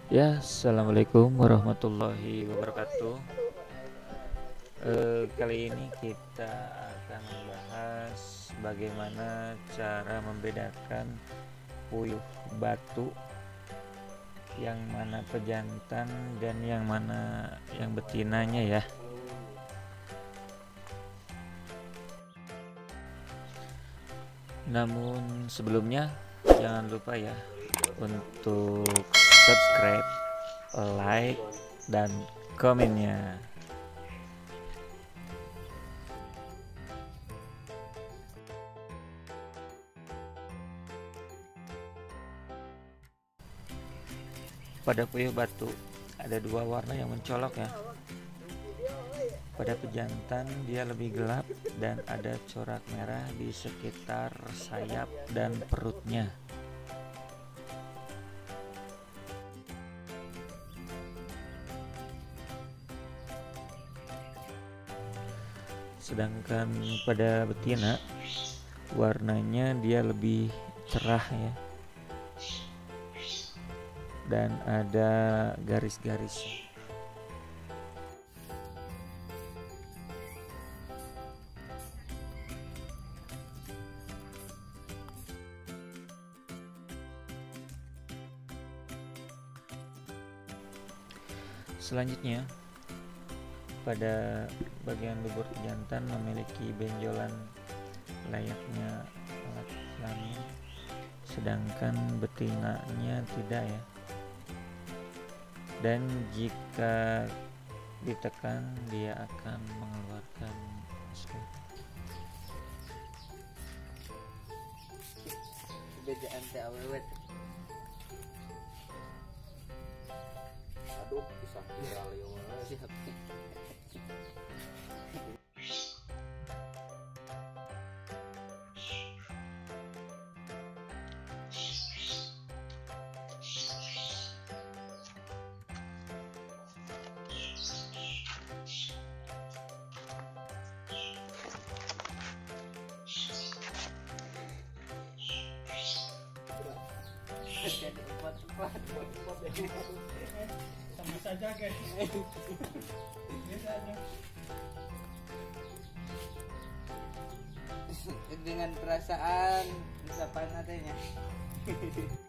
Ya, assalamualaikum warahmatullahi wabarakatuh. Kali ini kita akan membahas bagaimana cara membedakan puyuh batu, yang mana pejantan dan yang mana yang betinanya ya. Namun sebelumnya jangan lupa ya untuk subscribe, like, dan komennya. Pada puyuh batu ada dua warna yang mencolok ya. Pada pejantan dia lebih gelap dan ada corak merah di sekitar sayap dan perutnya. Sedangkan pada betina warnanya dia lebih cerah ya, dan ada garis-garis. Selanjutnya, pada bagian bibir jantan memiliki benjolan layaknya alat kelamin, sedangkan betinanya tidak ya. Dan jika ditekan dia akan mengeluarkan sperma. Bedaan teh awet. Aduh, bisa viral ya mana sih. Jadi empat Sama saja guys. Biasa aja. dengan perasaan siapa nadanya.